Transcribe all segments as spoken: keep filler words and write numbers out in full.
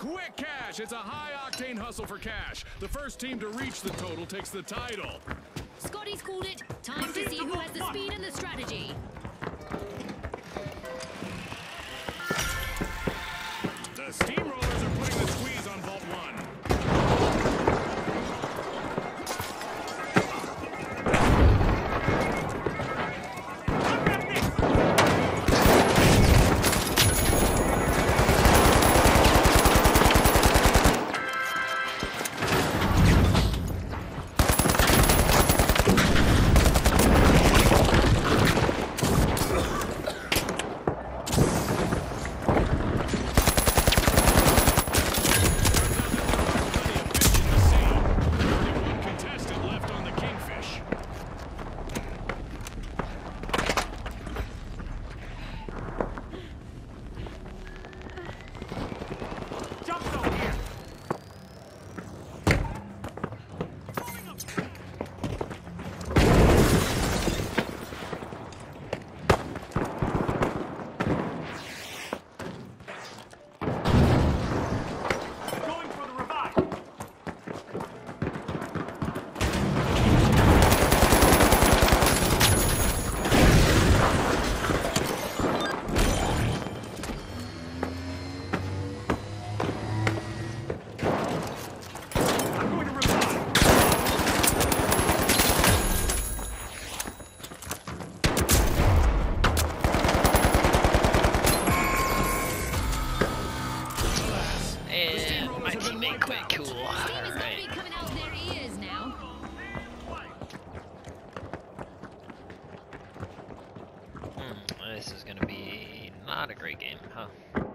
Quick cash! It's a high-octane hustle for cash. The first team to reach the total takes the title. Scotty's called it. Time to see who has the speed and the strategy. The Steamrollers are putting the squeeze on Vault one. This is going to be not a great game, huh?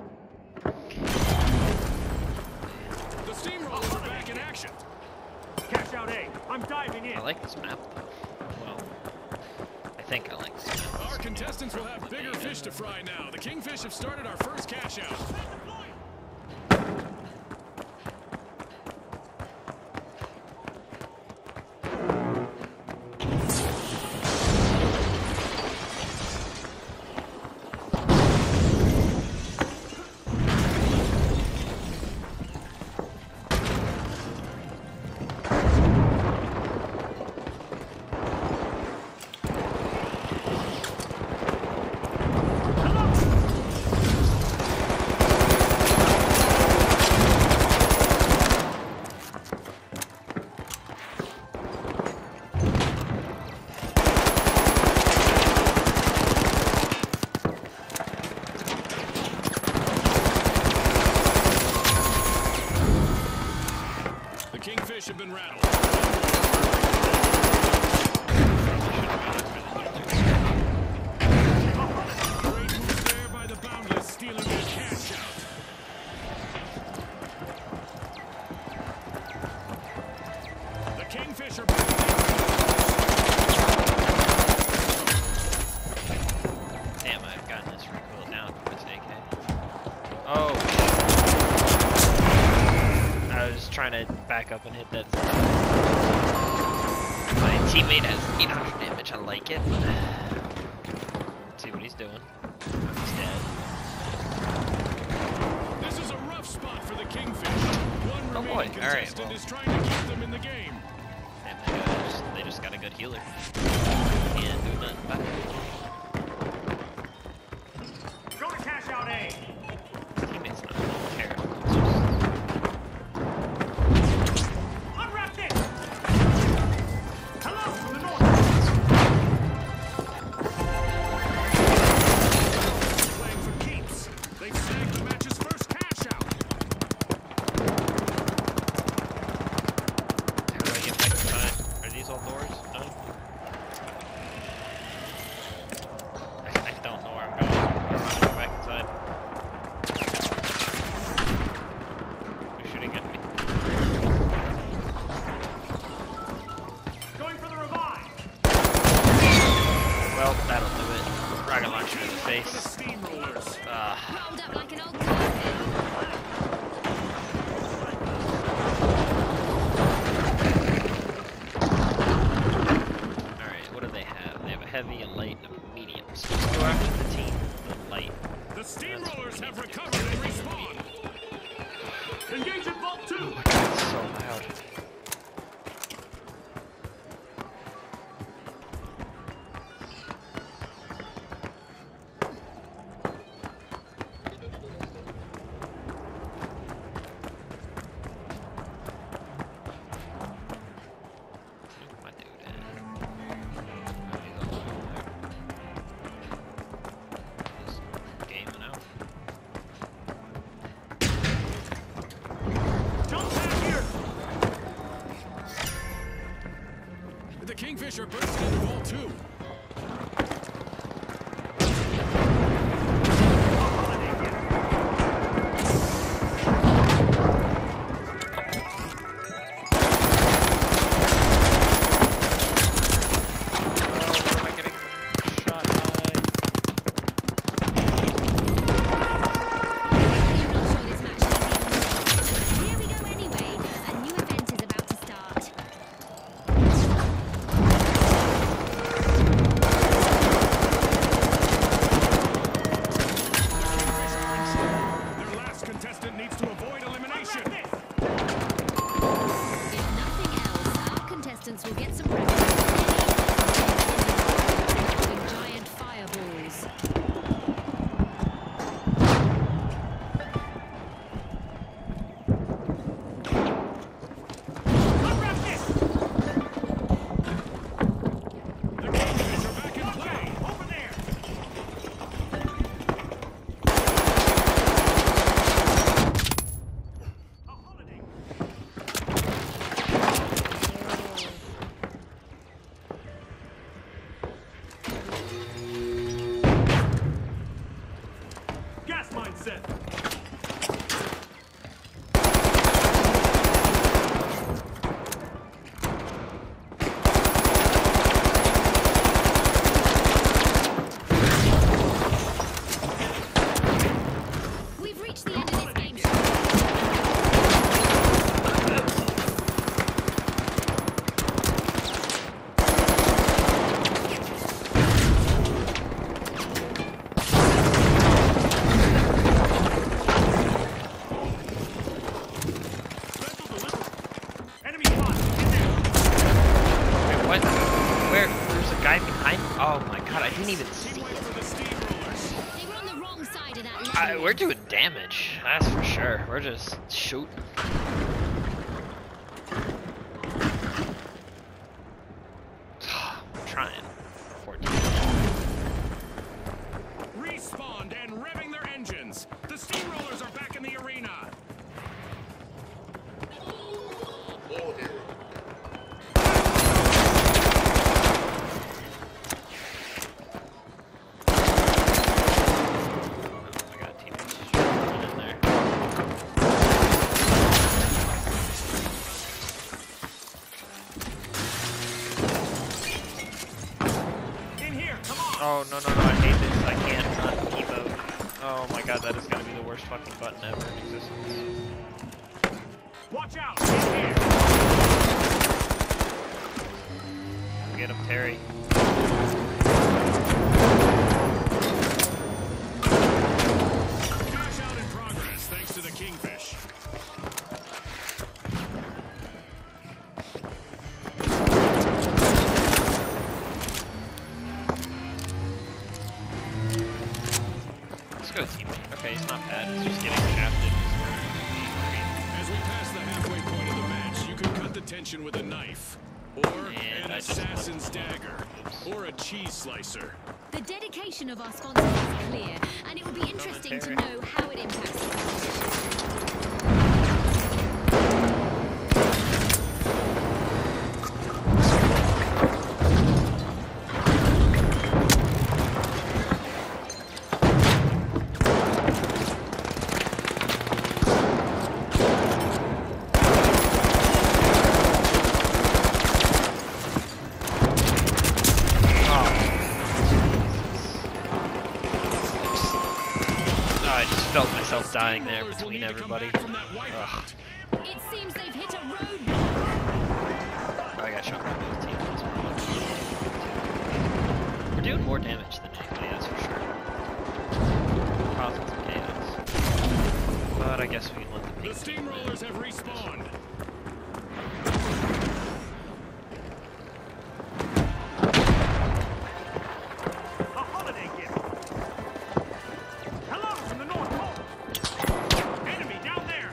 The Steamrollers are back in action. Cash out A. I'm diving in. I like this map, though. Well, I think I like this map. Our contestants will have bigger fish to fry now. The Kingfish have started our first cash out. Have been rattled. Great move there by the Boundless, stealing their cash out. The Kingfish are back. Damn, I've gotten this recoil down from this A K. Oh. I was trying to back up and hit that. My teammate has eight hundred damage. I like it. Let's see what he's doing. He's dead. This is a rough spot for the Kingfish. One Oh boy! remaining All right. contestant Well, is trying to keep them in the game. damn, they, got, just, they just got a good healer. Can't do nothing about it. Go to cash out A. Teammates not care. Well, that'll do it. Rocket launcher in the face. Uh, Rolled up like an old carpet. Alright, what do they have? They have a heavy, a light, and a medium. So let's go after the team, the light. The Steamrollers have recovered and respawned. Gas mine set. We've reached the end of this game. Enemy spot. In there. Wait, what? Where? There's a guy behind? Oh my god, I didn't even see. Wait for the steamrollers. They were on the wrong side of that I, level. we're doing damage, that's for sure. We're just shooting. I'm trying. fourteen. Respawned and revving their engines. The steamrollers are back in the arena. Oh my god, teammates just running in there. In here. Come on. Oh no no no, I hate this. I can't not emote. Oh my god, that is gonna be the worst fucking button ever in existence. Watch out. In here. Get him, Terry. Cash out in progress thanks to the Kingfish. Let's go teammate. Okay, he's not bad. He's just getting shafted. As we pass the halfway point of the match, you can cut the tension with a knife, or And an I just assassin's left. dagger, or a cheese slicer. The dedication of our sponsors is clear, and it will be interesting to Military. know how it impacts the competition. Oh, I just felt myself dying there Steamrollers will between need to come everybody. back from that wipeout. It seems they've hit a roadblock. Oh, I got shot by both teammates. We're doing more damage than anybody, that's for sure. Causing some chaos. But I guess we can let the The pink team win. steamrollers have respawned. A holiday gift. Hello from the North Pole. Enemy down there.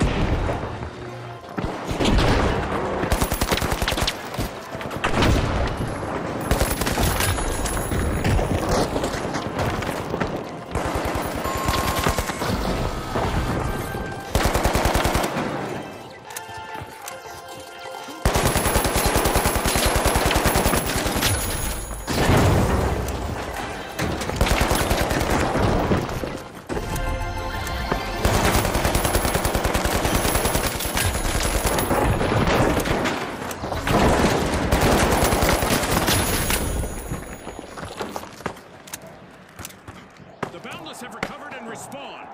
The Boundless have recovered and respawned.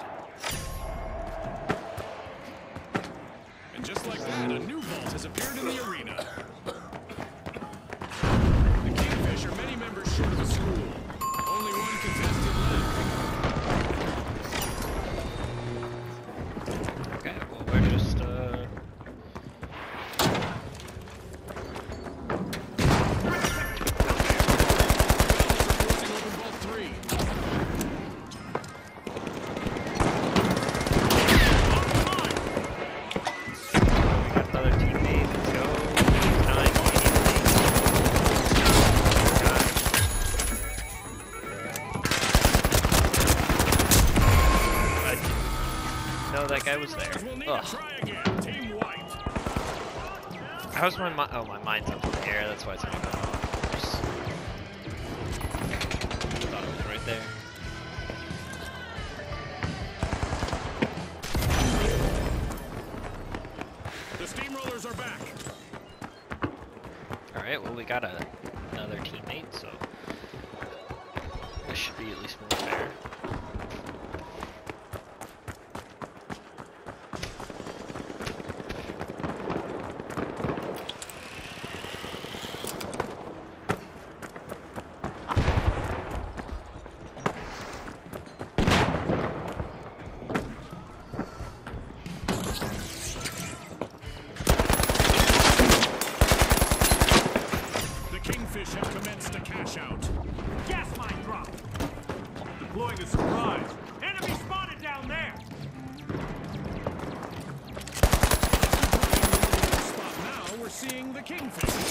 And just like that, a new vault has appeared in the arena. The Kingfish are many members short of a school. Only one contestant left. Okay, well, we're just, uh... Forcing open vault three. We got another teammate. Let's go. Nine immediately. I didn't know that guy was there. Steamrollers will need Ugh. to try again. Team white. How's my mind? Oh, my mind's up in the air. That's why it's not going off. Just thought it was right there. are back. Alright, well we got a, another teammate, so this should be at least more fair. Kingfish have commenced a cash out. Gas mine drop. Deploying a surprise. Enemy spotted down there. Spot now, we're seeing the Kingfish.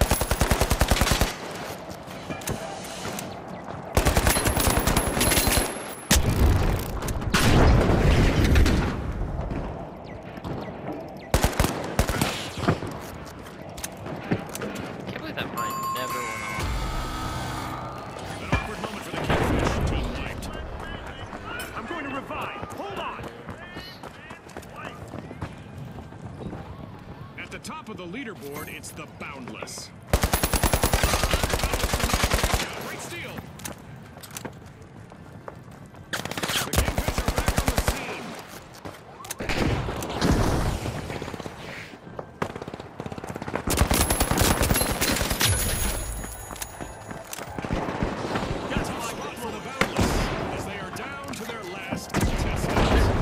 Top of the leaderboard, it's the Boundless. Great steal. The Kingfish are back on the scene. That's a spot for the Boundless as they are down to their last contestant.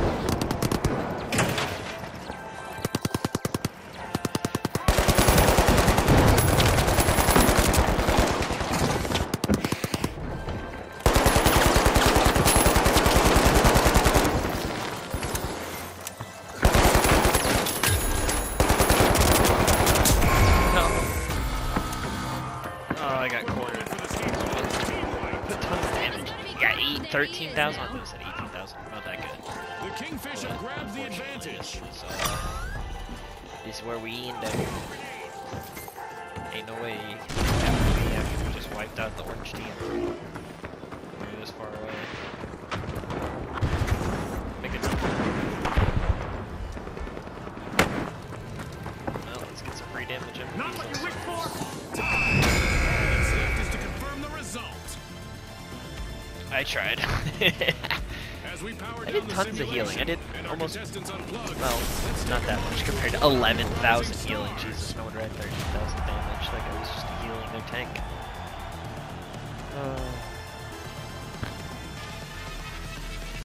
thirteen thousand? I thought it said eighteen thousand. Not that good. The Kingfish have grabbed the advantage. So, uh, this is where we end up. Ain't no way we have just wiped out the orange team. We're this far away. Make it. Well, let's get some free damage in. Not what you wish for! All that's left is to confirm the result. I tried. As we power I did down the tons of healing. I did and almost, unplugged, well, not that much compared to eleven thousand healing. Jesus, no wonder I had thirteen thousand damage. Like I was just healing their tank. Uh,